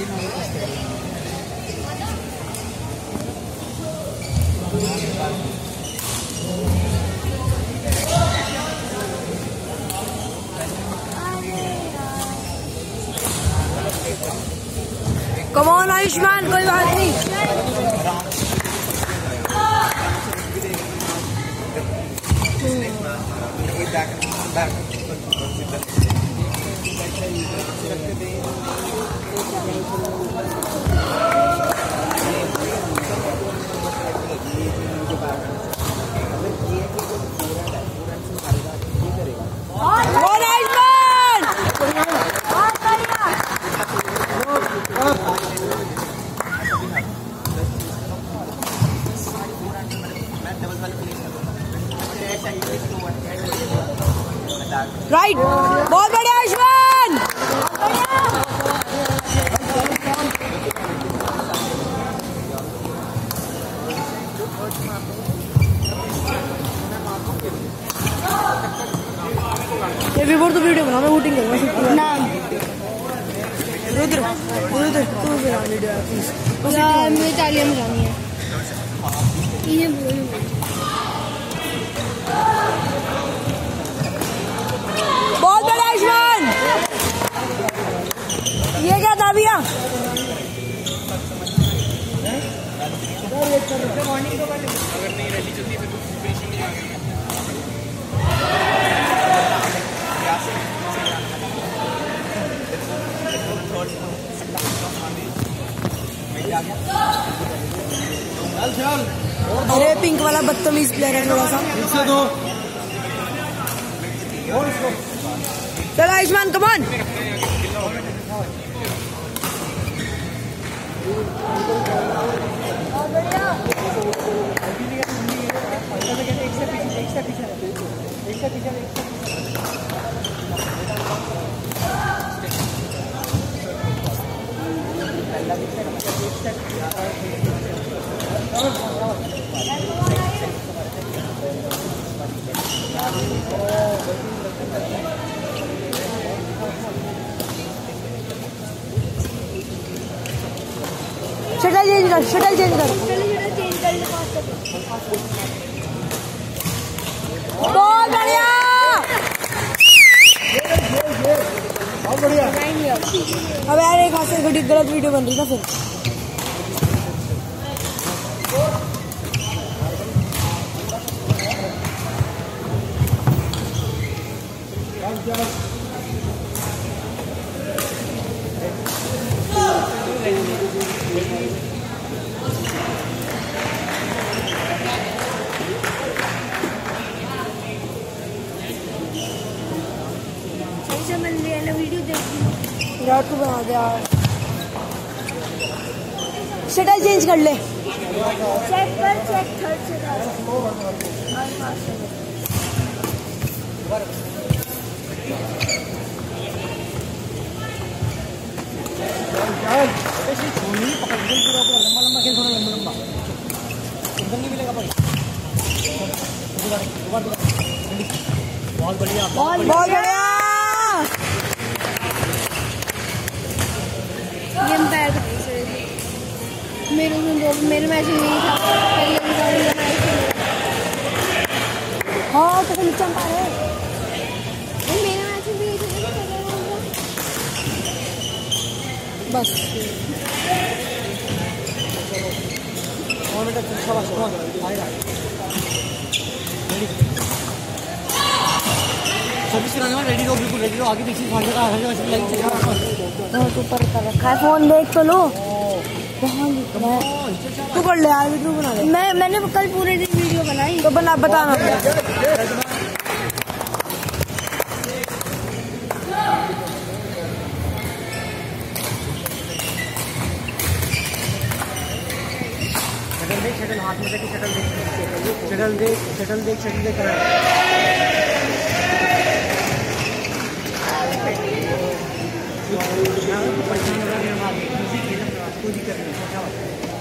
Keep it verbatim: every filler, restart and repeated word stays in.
Come on Ayushman, कोई बात नहीं। राइट, बहुत बढ़िया आयुष्मान। ये बिफोर तो वीडियो बना, मैं वोटिंग करूँगा ना। रुद्र रुद्र तू बना वीडियो प्लीज। यार मुझे तालियां बजानी है। ये बोल बहुत बड़ा आयुष्मान। ये क्या था भैया? अरे पिंक वाला बदतमीज प्लेयर है थोड़ा सा। चलो Ayushman come on. Shuttle change कर, शटल चेंज कर। बहुत बढ़िया, बहुत बढ़िया। अब यार एक हाथ से गलत वीडियो बन रही ना फिर। वीडियो देख यार, तू बना दे यार। शटल चेंज कर ले। चेक कर, चेक थर्ड से लंबा लंबा खेल, थोड़ा लंबा लंबा एकदम नहीं मिलेगा भाई। बहुत बढ़िया, बहुत बढ़िया। मेरे मेरे मैच में नहीं था। हाँ तो नीचा पा रहे मेरे मैच में भी बस सर्विस कराने में रेडी हो, बिल्कुल रेडी हो। आगे पीछे ऊपर कर रखा है, फोन देख तो लो। तू कर ले यार, वीडियो बना ले। मैं मैंने कल पूरे दिन वीडियो बनाई तो बना बताना। शटल देख, शटल हाथ में देख, शटल देख, शटल देख, शटल देख, शटल देख रहा है। कोई दिक्कत नहीं।